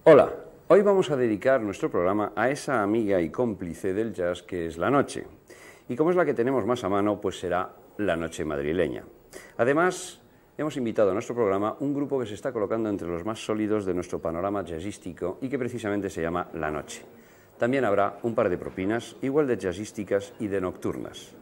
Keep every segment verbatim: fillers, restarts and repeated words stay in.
Hola, hoy vamos a dedicar nuestro programa a esa amiga y cómplice del jazz que es la noche. Y como es la que tenemos más a mano, pues será la noche madrileña. Además, hemos invitado a nuestro programa un grupo que se está colocando entre los más sólidos de nuestro panorama jazzístico y que precisamente se llama La Noche. También habrá un par de propinas, igual de jazzísticas y de nocturnas.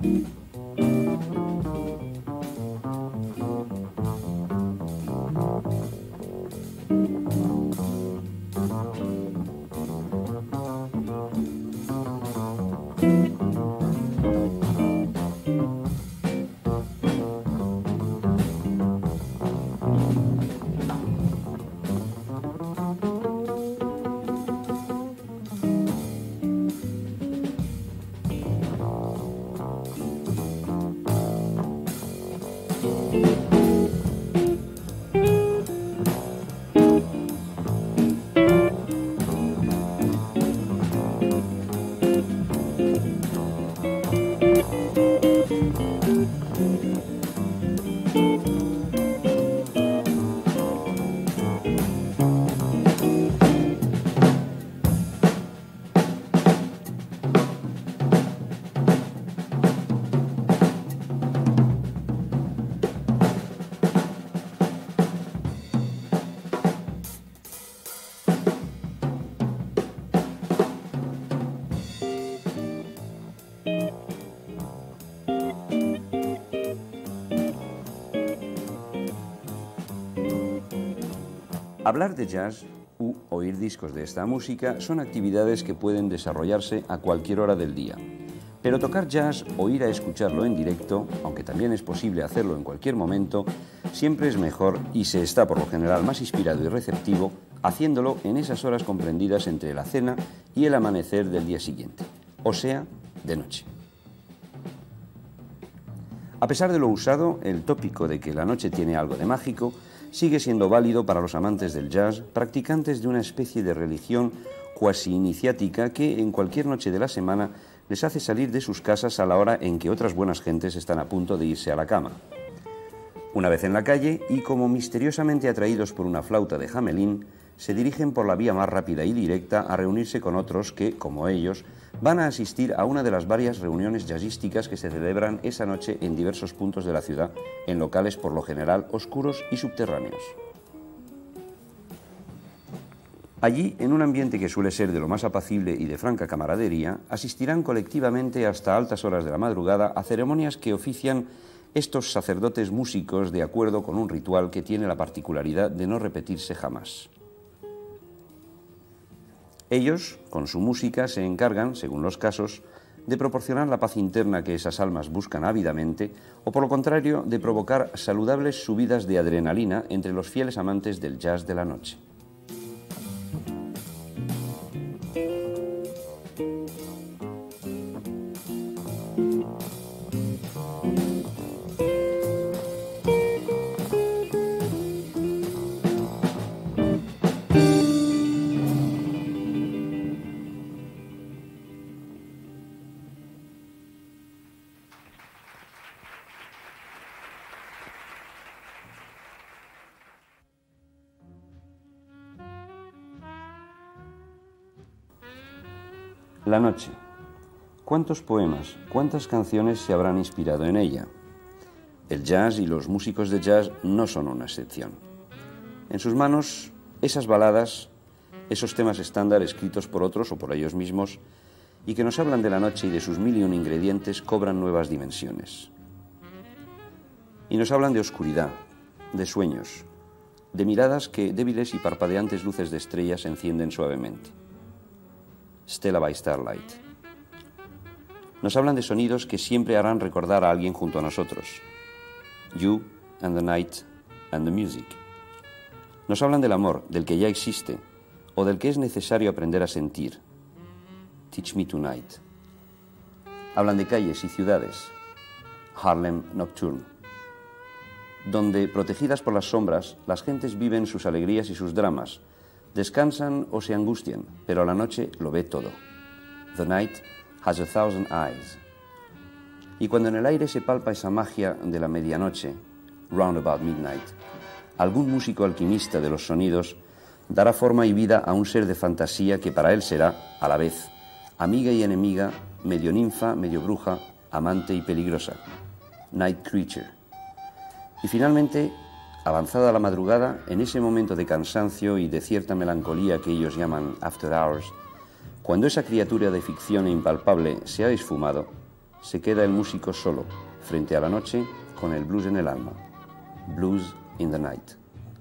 Hablar de jazz u oír discos de esta música son actividades que pueden desarrollarse a cualquier hora del día. Pero tocar jazz o ir a escucharlo en directo, aunque también es posible hacerlo en cualquier momento, siempre es mejor y se está por lo general más inspirado y receptivo haciéndolo en esas horas comprendidas entre la cena y el amanecer del día siguiente, o sea, de noche. A pesar de lo usado, el tópico de que la noche tiene algo de mágico sigue siendo válido para los amantes del jazz, practicantes de una especie de religión cuasi iniciática que en cualquier noche de la semana les hace salir de sus casas a la hora en que otras buenas gentes están a punto de irse a la cama. Una vez en la calle, y como misteriosamente atraídos por una flauta de Hamelin, se dirigen por la vía más rápida y directa a reunirse con otros que, como ellos, van a asistir a una de las varias reuniones jazzísticas que se celebran esa noche en diversos puntos de la ciudad, en locales por lo general oscuros y subterráneos. Allí, en un ambiente que suele ser de lo más apacible y de franca camaradería, asistirán colectivamente hasta altas horas de la madrugada a ceremonias que ofician estos sacerdotes músicos de acuerdo con un ritual que tiene la particularidad de no repetirse jamás. Ellos, con su música, se encargan, según los casos, de proporcionar la paz interna que esas almas buscan ávidamente, o por lo contrario, de provocar saludables subidas de adrenalina entre los fieles amantes del jazz de la noche. La noche. ¿Cuántos poemas, cuántas canciones se habrán inspirado en ella? El jazz y los músicos de jazz no son una excepción. En sus manos, esas baladas, esos temas estándar escritos por otros o por ellos mismos, y que nos hablan de la noche y de sus mil y un ingredientes, cobran nuevas dimensiones. Y nos hablan de oscuridad, de sueños, de miradas que débiles y parpadeantes luces de estrellas encienden suavemente. Stella by Starlight. Nos hablan de sonidos que siempre harán recordar a alguien junto a nosotros. You and the night and the music. Nos hablan del amor, del que ya existe, o del que es necesario aprender a sentir. Teach me tonight. Hablan de calles y ciudades. Harlem Nocturne. Donde, protegidas por las sombras, las gentes viven sus alegrías y sus dramas, descansan o se angustian, pero la noche lo ve todo. The night has a thousand eyes. Y cuando en el aire se palpa esa magia de la medianoche, round about midnight, algún músico alquimista de los sonidos dará forma y vida a un ser de fantasía que para él será, a la vez, amiga y enemiga, medio ninfa, medio bruja, amante y peligrosa. Night creature. Y finalmente, avanzada la madrugada, en ese momento de cansancio y de cierta melancolía que ellos llaman after hours, cuando esa criatura de ficción e impalpable se ha esfumado, se queda el músico solo, frente a la noche, con el blues en el alma. Blues in the Night.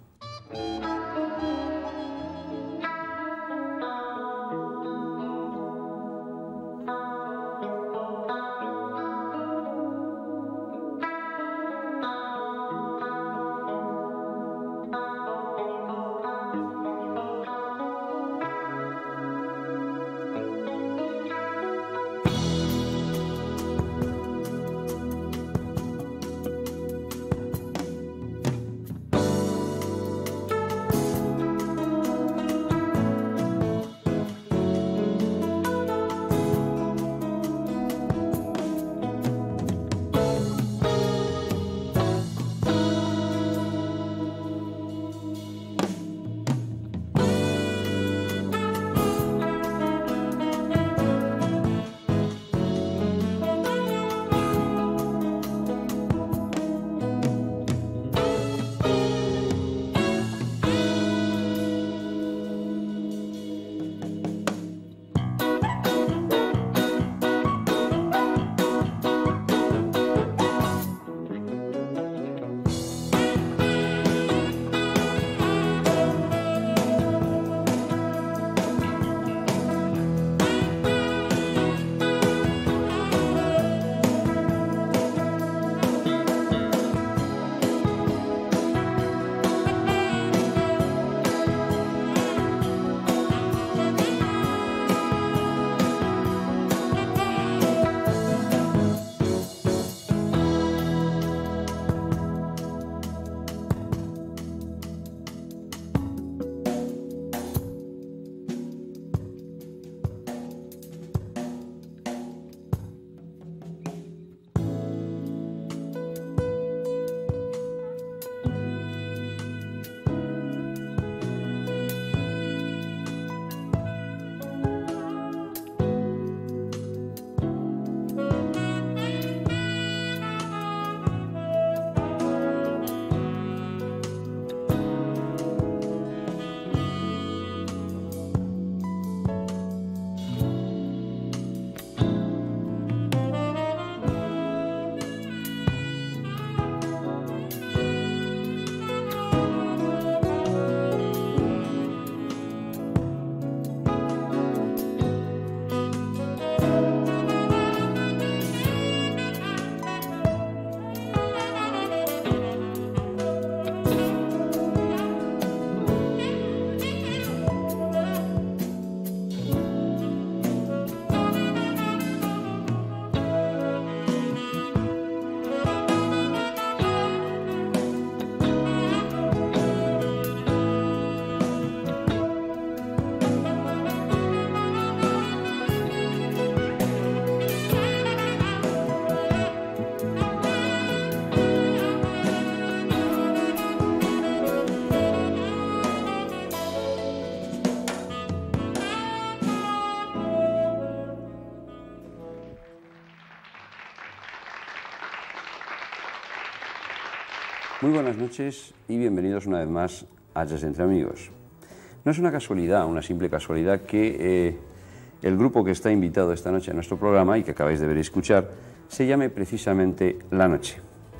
Muy buenas noches y bienvenidos una vez más a Jazz Entre Amigos. No es una casualidad, una simple casualidad, que eh, el grupo que está invitado esta noche a nuestro programa y que acabáis de ver y escuchar se llame precisamente La Noche.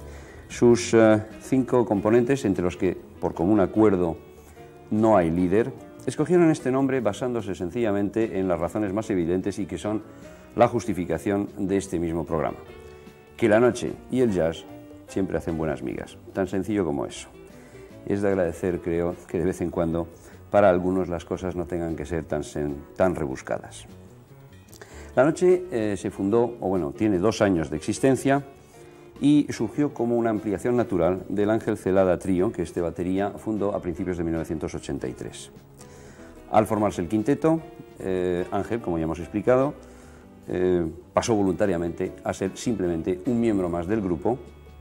Sus uh, cinco componentes, entre los que por común acuerdo no hay líder, escogieron este nombre basándose sencillamente en las razones más evidentes y que son la justificación de este mismo programa: que la noche y el jazz siempre hacen buenas migas, tan sencillo como eso. Es de agradecer, creo, que de vez en cuando para algunos las cosas no tengan que ser tan, tan rebuscadas. La Noche eh, se fundó, o bueno, tiene dos años de existencia y surgió como una ampliación natural del Ángel Celada Trío, que este batería fundó a principios de mil novecientos ochenta y tres. Al formarse el quinteto, eh, Ángel, como ya hemos explicado, eh, pasó voluntariamente a ser simplemente un miembro más del grupo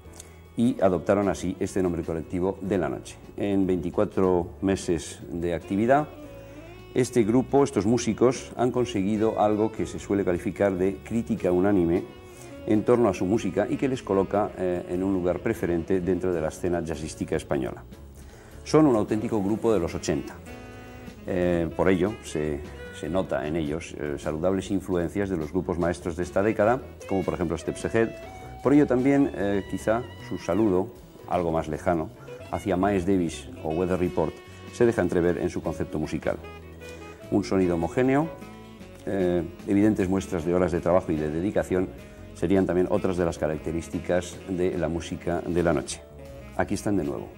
y adoptaron así este nombre colectivo de La Noche. En veinticuatro meses de actividad, este grupo, estos músicos, han conseguido algo que se suele calificar de crítica unánime en torno a su música y que les coloca eh, en un lugar preferente dentro de la escena jazzística española. Son un auténtico grupo de los ochenta. Eh, por ello, se, se nota en ellos eh, saludables influencias de los grupos maestros de esta década, como por ejemplo Steps Ahead. Por ello también eh, quizá su saludo, algo más lejano, hacia Miles Davis o Weather Report, se deja entrever en su concepto musical. Un sonido homogéneo, eh, evidentes muestras de horas de trabajo y de dedicación serían también otras de las características de la música de la noche. Aquí están de nuevo.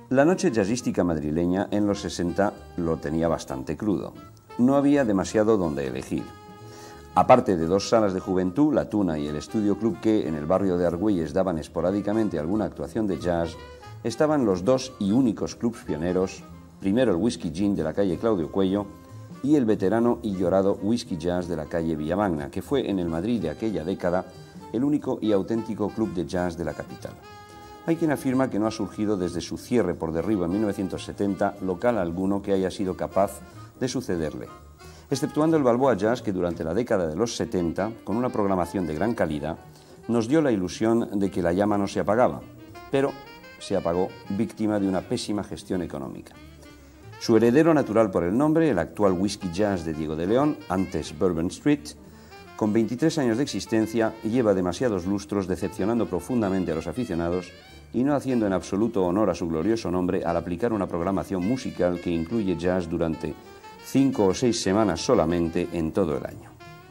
La noche jazzística madrileña en los sesenta lo tenía bastante crudo. No había demasiado donde elegir. Aparte de dos salas de juventud, La Tuna y el Estudio Club, que en el barrio de Argüelles daban esporádicamente alguna actuación de jazz, estaban los dos y únicos clubs pioneros, primero el Whisky Gin de la calle Claudio Cuello y el veterano y llorado Whisky Jazz de la calle Villamagna, que fue en el Madrid de aquella década el único y auténtico club de jazz de la capital. Hay quien afirma que no ha surgido desde su cierre por derribo en mil novecientos setenta local alguno que haya sido capaz de sucederle, exceptuando el Balboa Jazz, que durante la década de los setenta, con una programación de gran calidad, nos dio la ilusión de que la llama no se apagaba, pero se apagó víctima de una pésima gestión económica. Su heredero natural por el nombre, el actual Whisky Jazz de Diego de León, antes Bourbon Street, con veintitrés años de existencia, lleva demasiados lustros decepcionando profundamente a los aficionados y no haciendo en absoluto honor a su glorioso nombre al aplicar una programación musical que incluye jazz durante cinco o seis semanas solamente en todo el año.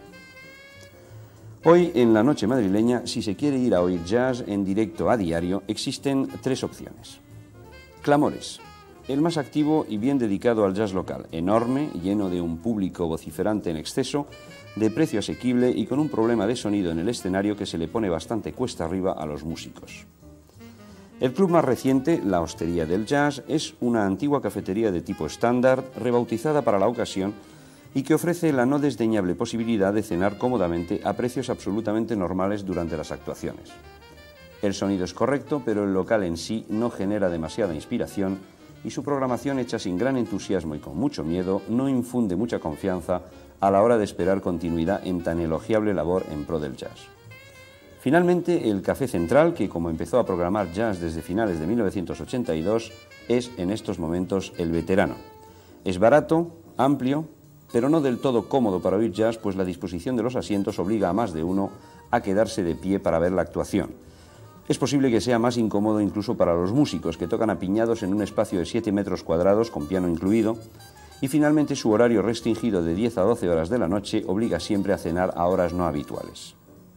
Hoy, en la noche madrileña, si se quiere ir a oír jazz en directo a diario, existen tres opciones. Clamores, el más activo y bien dedicado al jazz local, enorme, lleno de un público vociferante en exceso, de precio asequible y con un problema de sonido en el escenario que se le pone bastante cuesta arriba a los músicos. El club más reciente, la Hostería del Jazz, es una antigua cafetería de tipo estándar, rebautizada para la ocasión y que ofrece la no desdeñable posibilidad de cenar cómodamente a precios absolutamente normales durante las actuaciones. El sonido es correcto, pero el local en sí no genera demasiada inspiración y su programación, hecha sin gran entusiasmo y con mucho miedo, no infunde mucha confianza a la hora de esperar continuidad en tan elogiable labor en pro del jazz. Finalmente, el Café Central, que como empezó a programar jazz desde finales de mil novecientos ochenta y dos, es en estos momentos el veterano. Es barato, amplio, pero no del todo cómodo para oír jazz, pues la disposición de los asientos obliga a más de uno a quedarse de pie para ver la actuación. Es posible que sea más incómodo incluso para los músicos, que tocan apiñados en un espacio de siete metros cuadrados, con piano incluido, y finalmente su horario restringido de diez a doce horas de la noche obliga siempre a cenar a horas no habituales.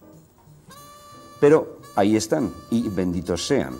Pero ahí están, y benditos sean.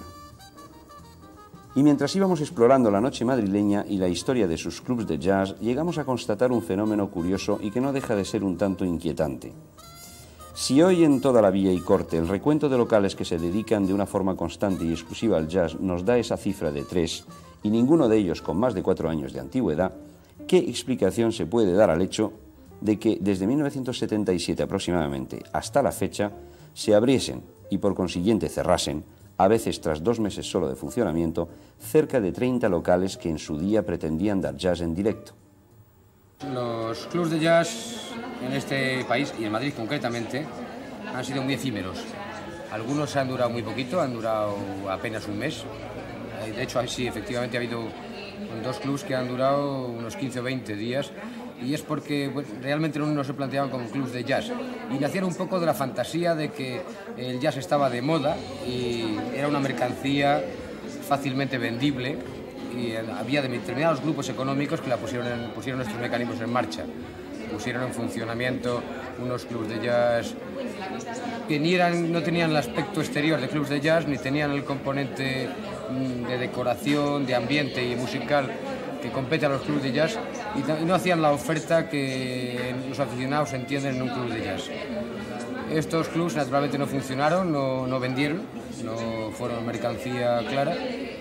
Y mientras íbamos explorando la noche madrileña y la historia de sus clubs de jazz, llegamos a constatar un fenómeno curioso y que no deja de ser un tanto inquietante. Si hoy en toda la Villa y Corte el recuento de locales que se dedican de una forma constante y exclusiva al jazz nos da esa cifra de tres, y ninguno de ellos con más de cuatro años de antigüedad, ¿qué explicación se puede dar al hecho de que desde mil novecientos setenta y siete aproximadamente hasta la fecha se abriesen y por consiguiente cerrasen, a veces tras dos meses solo de funcionamiento, cerca de treinta locales que en su día pretendían dar jazz en directo? Los clubs de jazz en este país, y en Madrid concretamente, han sido muy efímeros. Algunos han durado muy poquito, han durado apenas un mes. De hecho, sí, efectivamente ha habido dos clubs que han durado unos quince o veinte días, y es porque bueno, realmente no se planteaban como clubs de jazz y nacieron un poco de la fantasía de que el jazz estaba de moda y era una mercancía fácilmente vendible, y había determinados grupos económicos que la pusieron, en, pusieron estos mecanismos en marcha, pusieron en funcionamiento unos clubs de jazz que ni eran, no tenían el aspecto exterior de clubs de jazz, ni tenían el componente de decoración, de ambiente y musical que compete a los clubs de jazz, y no hacían la oferta que los aficionados entienden en un club de jazz. Estos clubs naturalmente no funcionaron, no, no vendieron, no fueron mercancía clara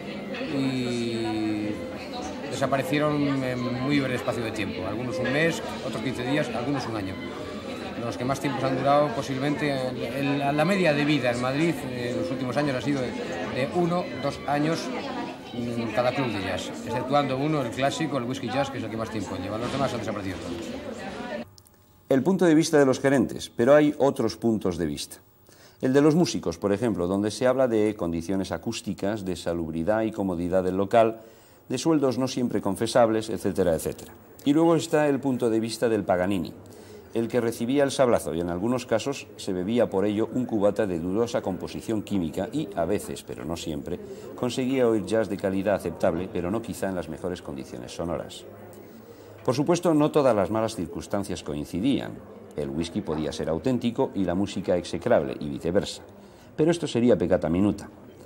y desaparecieron en muy breve espacio de tiempo, algunos un mes, otros quince días, algunos un año. Los que más tiempos han durado posiblemente, el, el, la media de vida en Madrid en los últimos años ha sido de, de uno, dos años en cada club de jazz, exceptuando uno, el clásico, el Whisky Jazz, que es el que más tiempo lleva. Los demás han desaparecido todos. El punto de vista de los gerentes, pero hay otros puntos de vista. El de los músicos, por ejemplo, donde se habla de condiciones acústicas, de salubridad y comodidad del local, de sueldos no siempre confesables, etcétera, etcétera. Y luego está el punto de vista del Paganini, el que recibía el sablazo y en algunos casos se bebía por ello un cubata de dudosa composición química y, a veces, pero no siempre, conseguía oír jazz de calidad aceptable, pero no quizá en las mejores condiciones sonoras. Por supuesto, no todas las malas circunstancias coincidían. El whisky podía ser auténtico y la música execrable, y viceversa. Pero esto sería peccata minuta.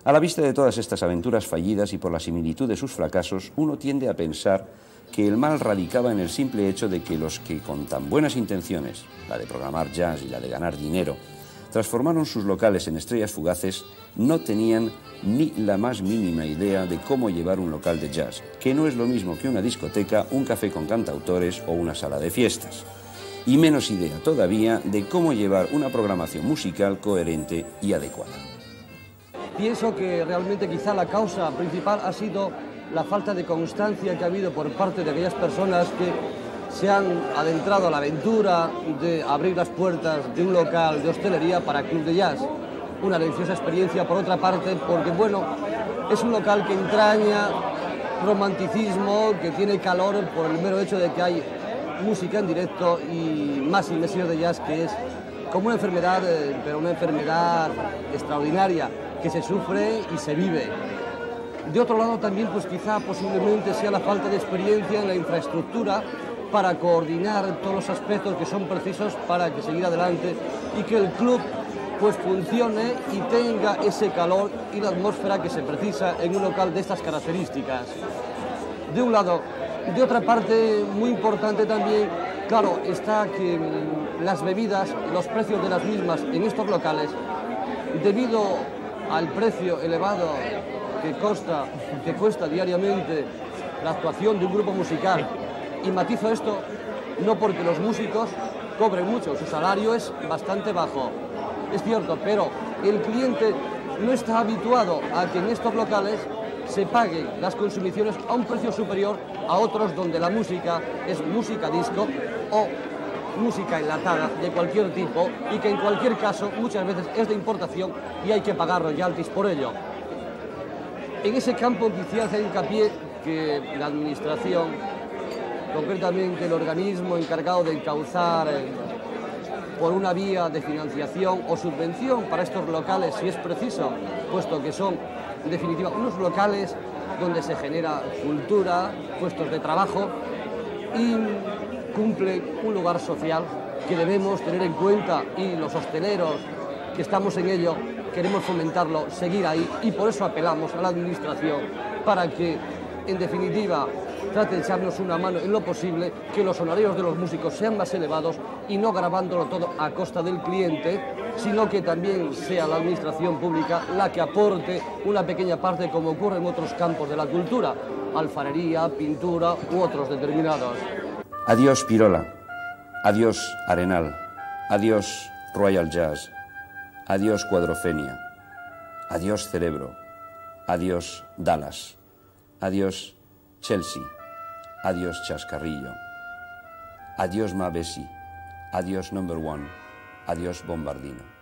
A la vista de todas estas aventuras fallidas y por la similitud de sus fracasos, uno tiende a pensar que el mal radicaba en el simple hecho de que los que con tan buenas intenciones, la de programar jazz y la de ganar dinero, transformaron sus locales en estrellas fugaces, no tenían ni la más mínima idea de cómo llevar un local de jazz, que no es lo mismo que una discoteca, un café con cantautores o una sala de fiestas. Y menos idea todavía de cómo llevar una programación musical coherente y adecuada. Pienso que realmente quizá la causa principal ha sido la falta de constancia que ha habido por parte de aquellas personas que se han adentrado a la aventura de abrir las puertas de un local de hostelería para club de jazz. Una deliciosa experiencia, por otra parte, porque, bueno, es un local que entraña romanticismo, que tiene calor por el mero hecho de que hay música en directo y más inmersión de jazz, que es como una enfermedad, pero una enfermedad extraordinaria, que se sufre y se vive. De otro lado también, pues quizá posiblemente sea la falta de experiencia en la infraestructura para coordinar todos los aspectos que son precisos para que seguir adelante y que el club pues funcione y tenga ese calor y la atmósfera que se precisa en un local de estas características. De un lado. De otra parte, muy importante también, claro, está que las bebidas, los precios de las mismas en estos locales, debido al precio elevado que, costa, que cuesta diariamente la actuación de un grupo musical, y matizo esto no porque los músicos cobren mucho, su salario es bastante bajo, es cierto, pero el cliente no está habituado a que en estos locales se paguen las consumiciones a un precio superior a otros donde la música es música disco o música enlatada de cualquier tipo y que en cualquier caso muchas veces es de importación y hay que pagar royalties por ello. En ese campo quisiera hacer hincapié que la administración, concretamente el organismo encargado de encauzar eh, por una vía de financiación o subvención para estos locales si es preciso, puesto que son en definitiva unos locales donde se genera cultura, puestos de trabajo y cumple un lugar social que debemos tener en cuenta y los hosteleros que estamos en ello queremos fomentarlo, seguir ahí y por eso apelamos a la administración para que en definitiva trate de echarnos una mano en lo posible, que los honorarios de los músicos sean más elevados y no gravándolo todo a costa del cliente, sino que también sea la administración pública la que aporte una pequeña parte como ocurre en otros campos de la cultura, alfarería, pintura u otros determinados. Adiós Pirola, adiós Arenal, adiós Royal Jazz, adiós Cuadrofenia, adiós Cerebro, adiós Dallas, adiós Chelsea, adiós Chascarrillo, adiós Mavesi, adiós Number One, adiós Bombardino.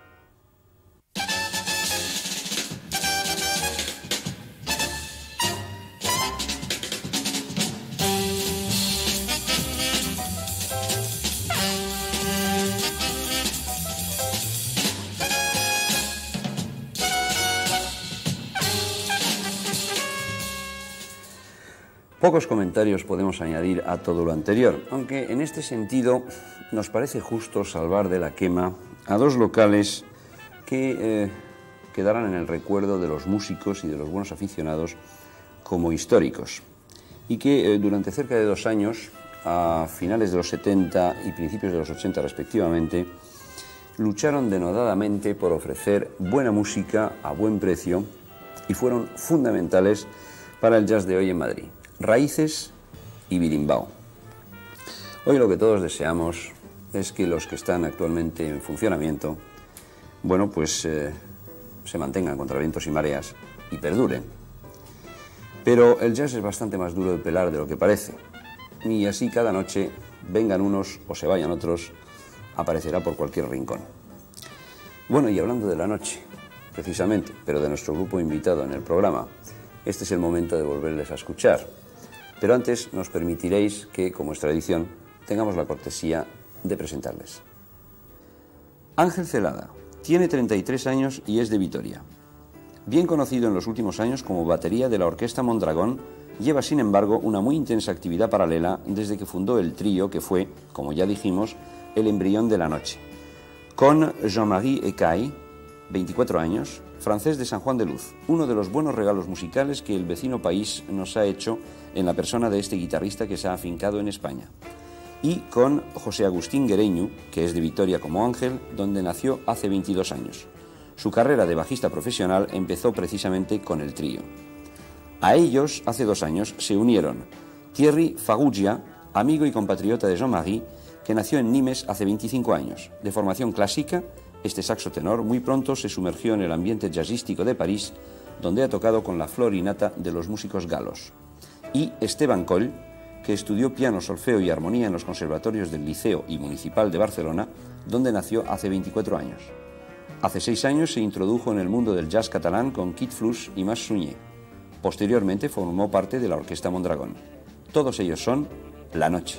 Pocos comentarios podemos añadir a todo lo anterior, aunque en este sentido nos parece justo salvar de la quema a dos locales que eh, quedarán en el recuerdo de los músicos y de los buenos aficionados como históricos, y que eh, durante cerca de dos años, a finales de los setenta y principios de los ochenta respectivamente, lucharon denodadamente por ofrecer buena música a buen precio y fueron fundamentales para el jazz de hoy en Madrid. Raíces y Birimbao. Hoy lo que todos deseamos es que los que están actualmente en funcionamiento, bueno, pues eh, se mantengan contra vientos y mareas y perduren. Pero el jazz es bastante más duro de pelar de lo que parece, y así cada noche, vengan unos o se vayan otros, aparecerá por cualquier rincón. Bueno, y hablando de la noche, precisamente, pero de nuestro grupo invitado en el programa, este es el momento de volverles a escuchar. Pero antes nos permitiréis que, como es tradición, tengamos la cortesía de presentarles. Ángel Celada tiene treinta y tres años y es de Vitoria. Bien conocido en los últimos años como batería de la Orquesta Mondragón, lleva sin embargo una muy intensa actividad paralela desde que fundó el trío que fue, como ya dijimos, el embrión de la noche. Con Jean-Marie Ecaille, veinticuatro años, francés de San Juan de Luz, uno de los buenos regalos musicales que el vecino país nos ha hecho en la persona de este guitarrista que se ha afincado en España. Y con José Agustín Guereñu, que es de Vitoria como Ángel, donde nació hace veintidós años. Su carrera de bajista profesional empezó precisamente con el trío. A ellos, hace dos años, se unieron Thierry Fagugia, amigo y compatriota de Jean-Marie, que nació en Nimes hace veinticinco años. De formación clásica, este saxo tenor muy pronto se sumergió en el ambiente jazzístico de París, donde ha tocado con la flor y nata de los músicos galos. Y Esteban Coll, que estudió piano, solfeo y armonía en los conservatorios del Liceo y Municipal de Barcelona, donde nació hace veinticuatro años. Hace seis años se introdujo en el mundo del jazz catalán con Kit Flux y Mas Sunyer. Posteriormente formó parte de la Orquesta Mondragón. Todos ellos son La Noche.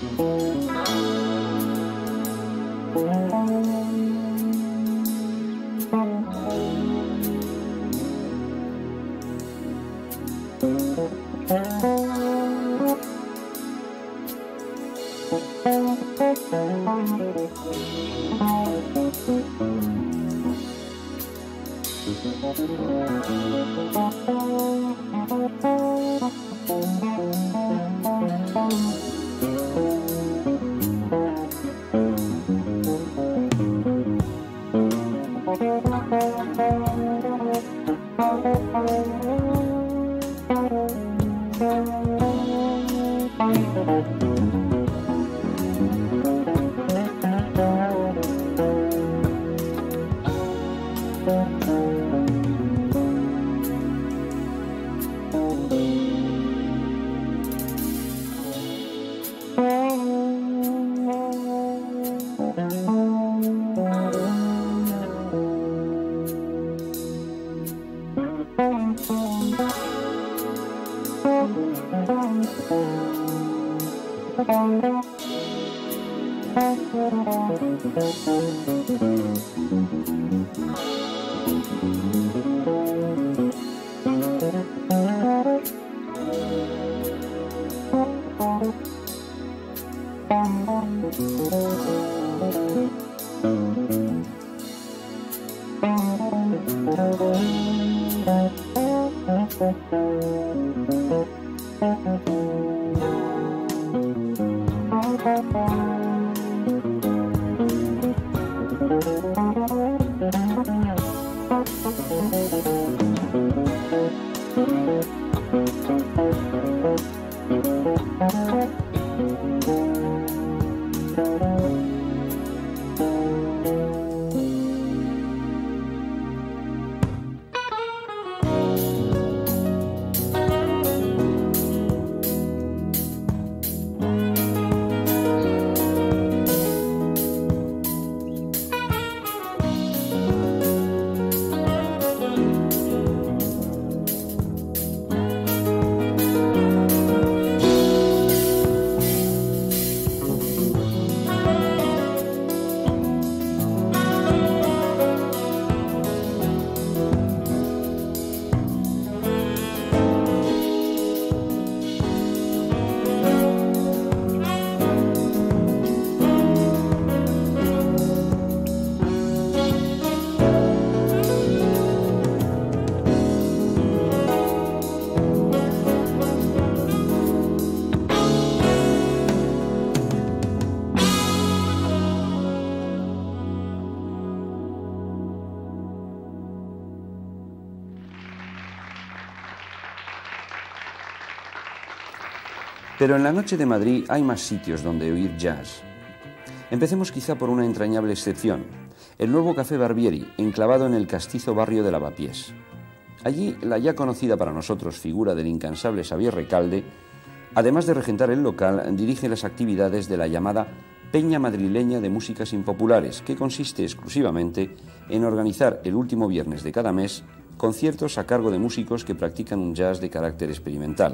Pero en la noche de Madrid hay más sitios donde oír jazz. Empecemos quizá por una entrañable excepción, el nuevo Café Barbieri, enclavado en el castizo barrio de Lavapiés. Allí, la ya conocida para nosotros figura del incansable Xavier Recalde, además de regentar el local, dirige las actividades de la llamada Peña Madrileña de Músicas Impopulares, que consiste exclusivamente en organizar el último viernes de cada mes conciertos a cargo de músicos que practican un jazz de carácter experimental.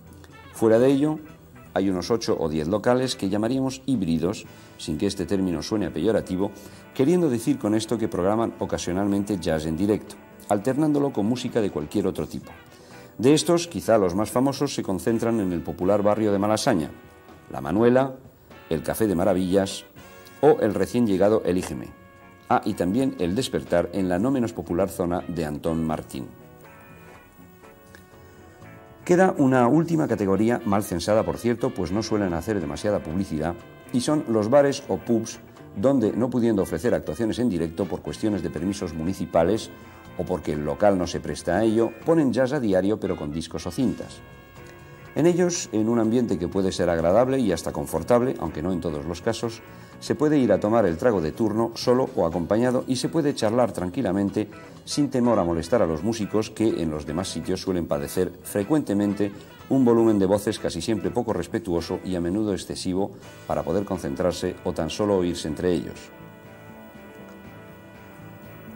Fuera de ello, hay unos ocho o diez locales que llamaríamos híbridos, sin que este término suene peyorativo, queriendo decir con esto que programan ocasionalmente jazz en directo, alternándolo con música de cualquier otro tipo. De estos, quizá los más famosos se concentran en el popular barrio de Malasaña, La Manuela, el Café de Maravillas o el recién llegado Elígeme. Ah, y también el Despertar en la no menos popular zona de Antón Martín. Queda una última categoría, mal censada por cierto, pues no suelen hacer demasiada publicidad, y son los bares o pubs donde, no pudiendo ofrecer actuaciones en directo por cuestiones de permisos municipales o porque el local no se presta a ello, ponen jazz a diario pero con discos o cintas. En ellos, en un ambiente que puede ser agradable y hasta confortable, aunque no en todos los casos, se puede ir a tomar el trago de turno solo o acompañado y se puede charlar tranquilamente sin temor a molestar a los músicos que en los demás sitios suelen padecer frecuentemente un volumen de voces casi siempre poco respetuoso y a menudo excesivo para poder concentrarse o tan solo oírse entre ellos.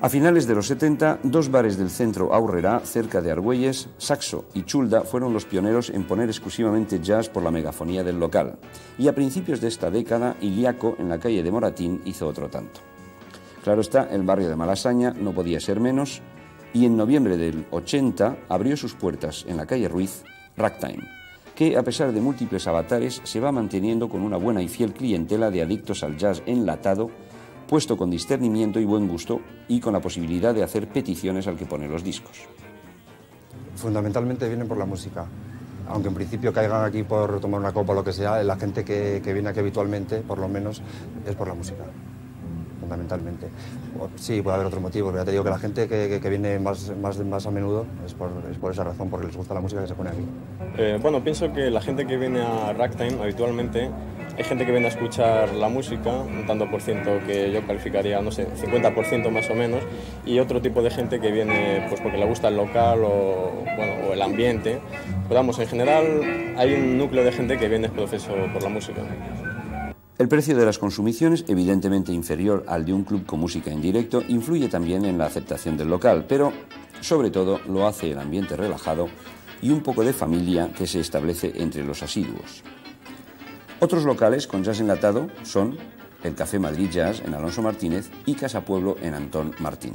A finales de los setenta, dos bares del centro Aurrerá, cerca de Argüelles, Saxo y Chulda, fueron los pioneros en poner exclusivamente jazz por la megafonía del local. Y a principios de esta década, Iliaco, en la calle de Moratín, hizo otro tanto. Claro está, el barrio de Malasaña no podía ser menos, y en noviembre del ochenta abrió sus puertas en la calle Ruiz, Ragtime, que a pesar de múltiples avatares se va manteniendo con una buena y fiel clientela de adictos al jazz enlatado, puesto con discernimiento y buen gusto y con la posibilidad de hacer peticiones al que pone los discos. Fundamentalmente vienen por la música. Aunque en principio caigan aquí por tomar una copa o lo que sea, la gente que, que viene aquí habitualmente, por lo menos, es por la música. Fundamentalmente. Sí, puede haber otros motivos, pero ya te digo que la gente que, que, que viene más, más, más a menudo es por, es por esa razón, porque les gusta la música que se pone aquí. Eh, bueno, pienso que la gente que viene a Ragtime habitualmente, hay gente que viene a escuchar la música, un tanto por ciento que yo calificaría, no sé, cincuenta por ciento más o menos, y otro tipo de gente que viene pues porque le gusta el local o, bueno, o el ambiente. Pero vamos, en general hay un núcleo de gente que viene profeso por la música. El precio de las consumiciones, evidentemente inferior al de un club con música en directo, influye también en la aceptación del local, pero sobre todo lo hace el ambiente relajado y un poco de familia que se establece entre los asiduos. Otros locales con jazz enlatado son el Café Madrid Jazz en Alonso Martínez y Casa Pueblo en Antón Martín.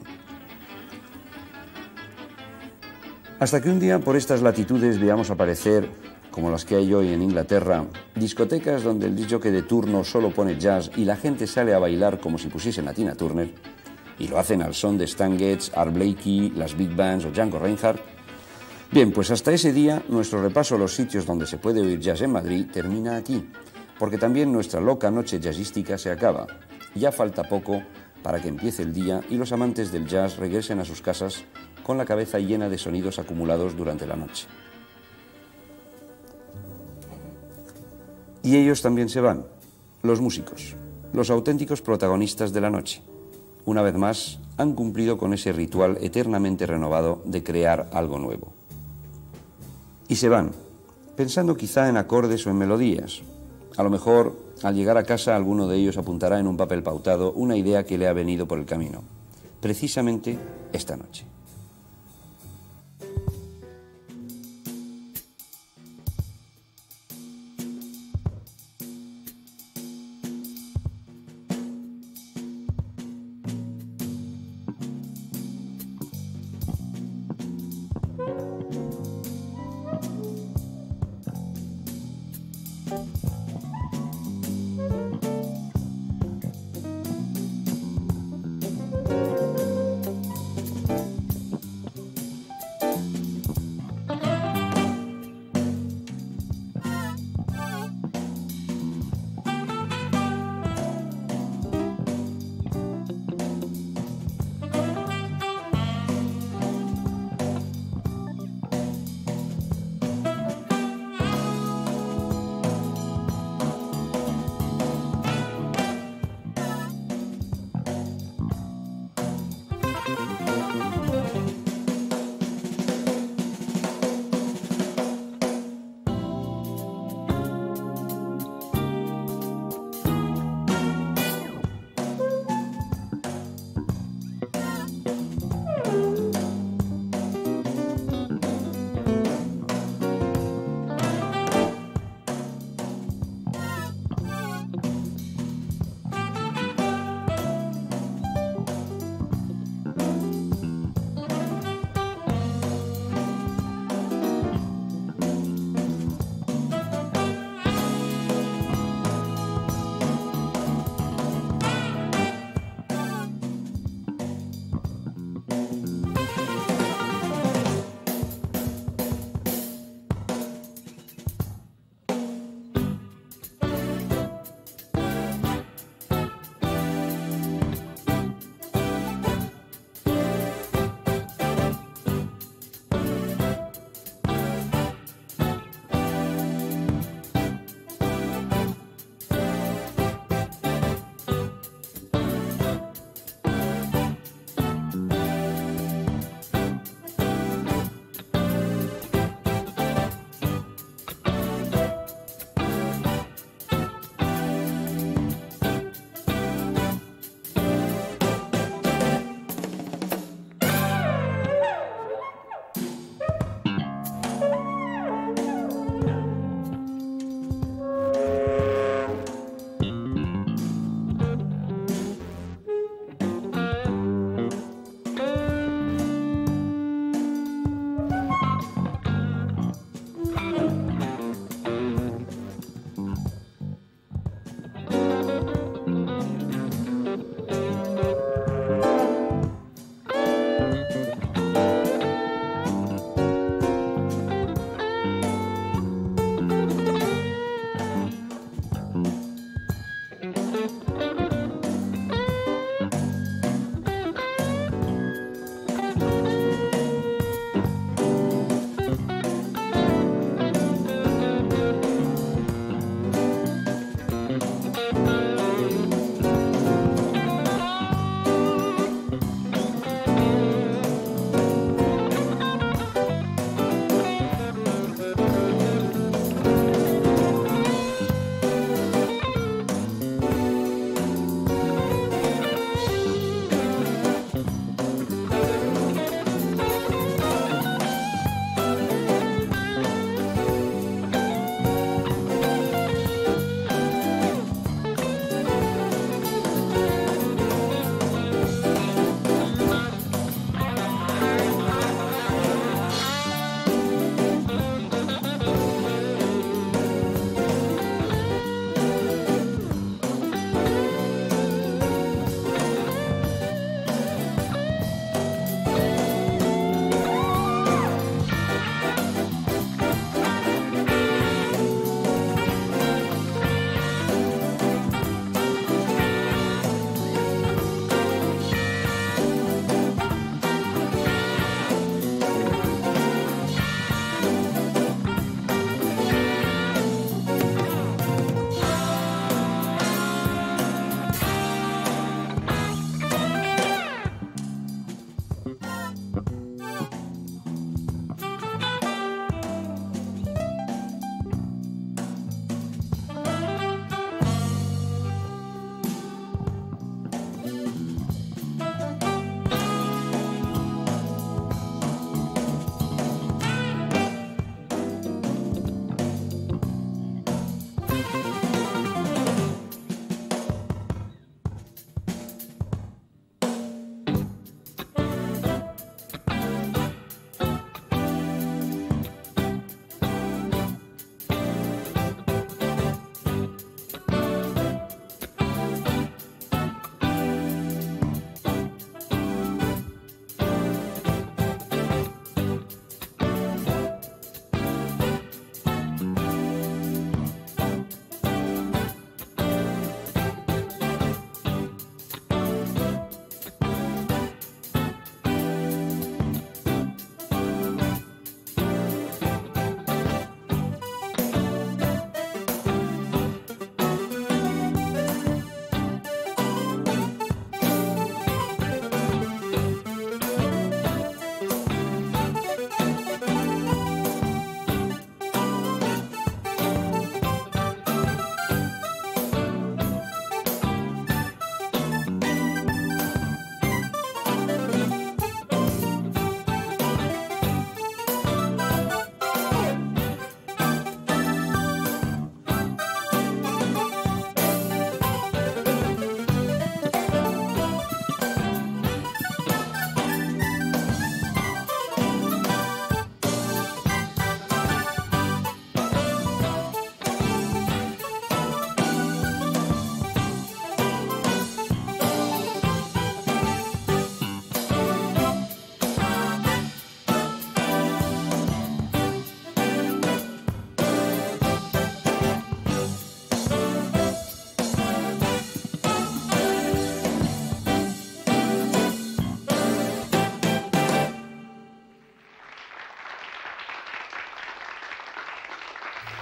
Hasta que un día por estas latitudes veamos aparecer, como las que hay hoy en Inglaterra, discotecas donde el disc jockey de turno solo pone jazz y la gente sale a bailar como si pusiesen a Tina Turner, y lo hacen al son de Stan Getz, Art Blakey, las Big Bands o Django Reinhardt. Bien, pues hasta ese día nuestro repaso a los sitios donde se puede oír jazz en Madrid termina aquí, porque también nuestra loca noche jazzística se acaba. Ya falta poco para que empiece el día y los amantes del jazz regresen a sus casas con la cabeza llena de sonidos acumulados durante la noche. Y ellos también se van, los músicos, los auténticos protagonistas de la noche. Una vez más, han cumplido con ese ritual eternamente renovado de crear algo nuevo. Y se van, pensando quizá en acordes o en melodías. A lo mejor, al llegar a casa, alguno de ellos apuntará en un papel pautado una idea que le ha venido por el camino, precisamente esta noche.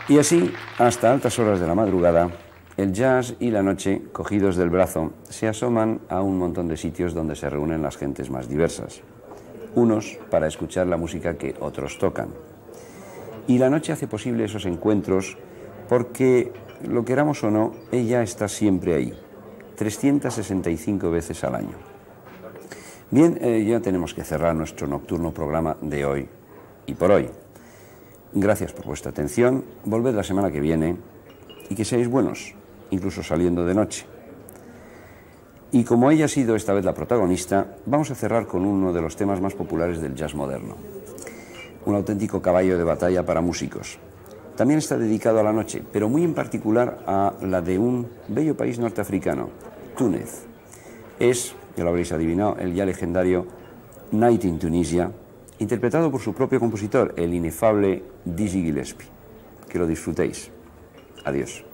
Y así, hasta altas horas de la madrugada, el jazz y la noche, cogidos del brazo, se asoman a un montón de sitios donde se reúnen las gentes más diversas. Unos para escuchar la música que otros tocan. Y la noche hace posible esos encuentros porque, lo queramos o no, ella está siempre ahí, trescientas sesenta y cinco veces al año. Bien, eh, ya tenemos que cerrar nuestro nocturno programa de hoy y por hoy. Gracias por vuestra atención, volved la semana que viene y que seáis buenos, incluso saliendo de noche. Y como ella ha sido esta vez la protagonista, vamos a cerrar con uno de los temas más populares del jazz moderno. Un auténtico caballo de batalla para músicos. También está dedicado a la noche, pero muy en particular a la de un bello país norteafricano, Túnez. Es, ya lo habréis adivinado, el ya legendario Night in Tunisia, interpretado por su propio compositor, el inefable Dizzy Gillespie. Que lo disfrutéis. Adiós.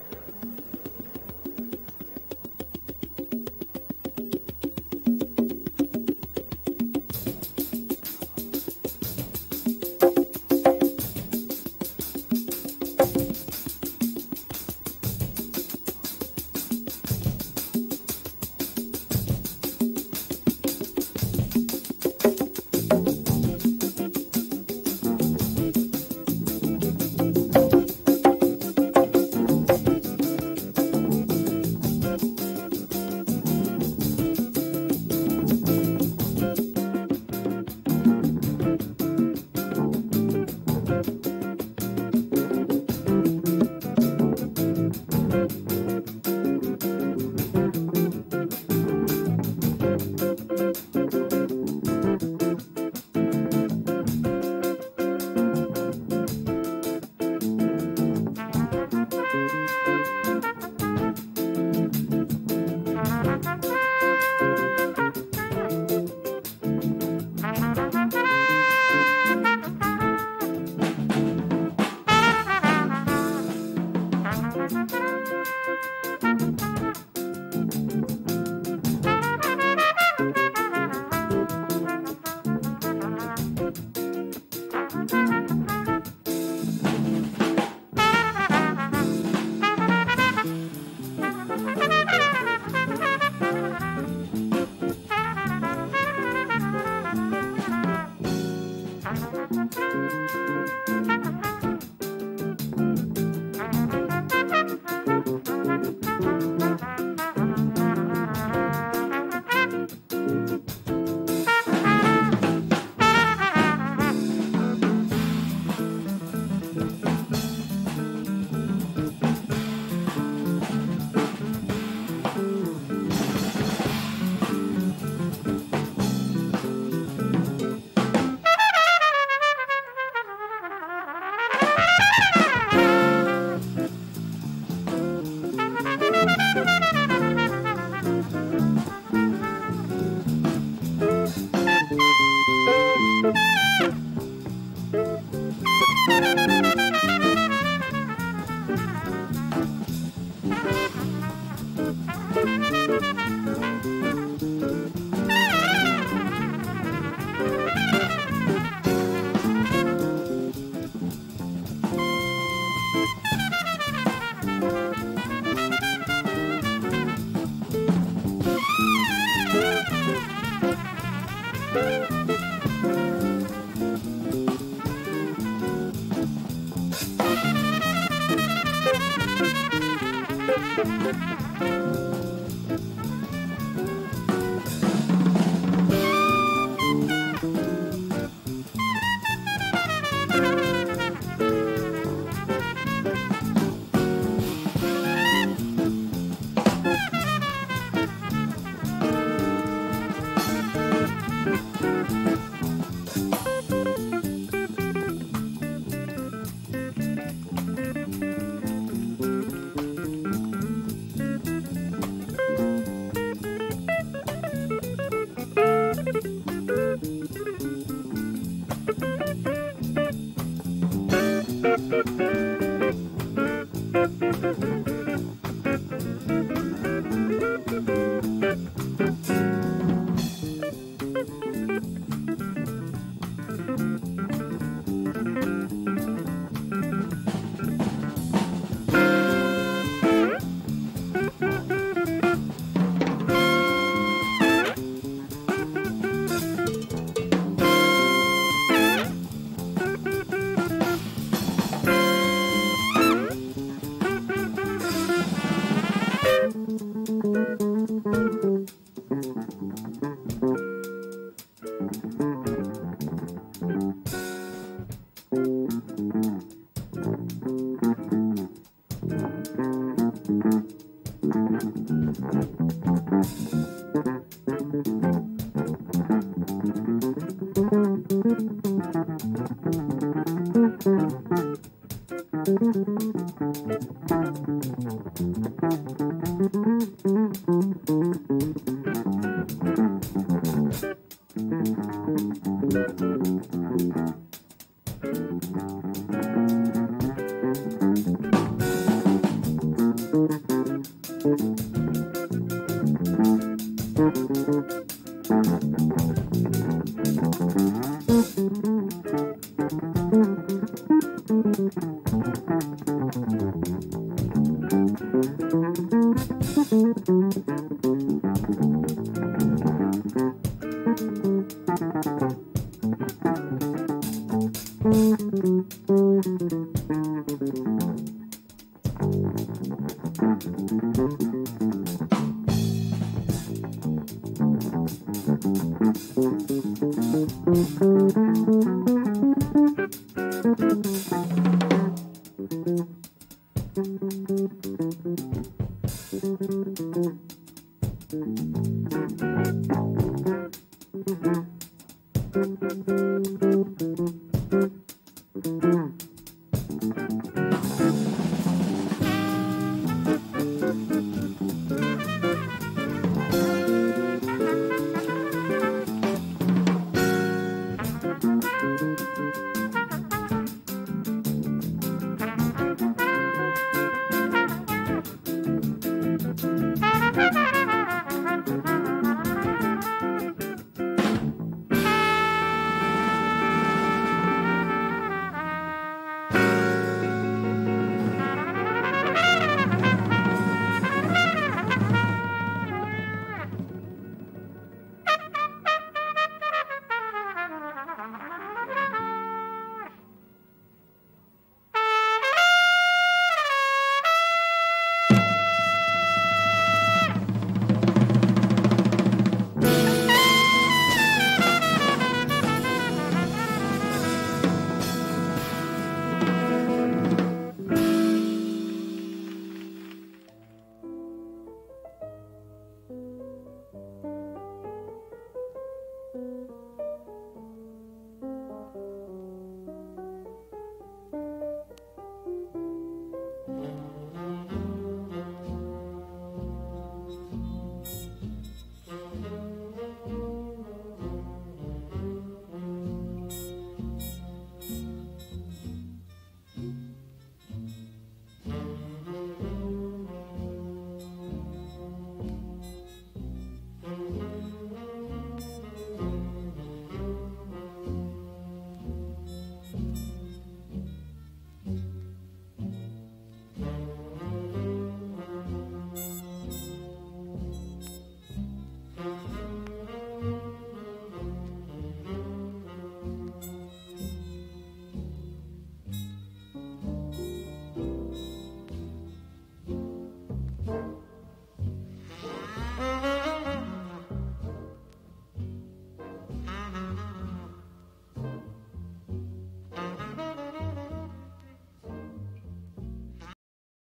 Thank you.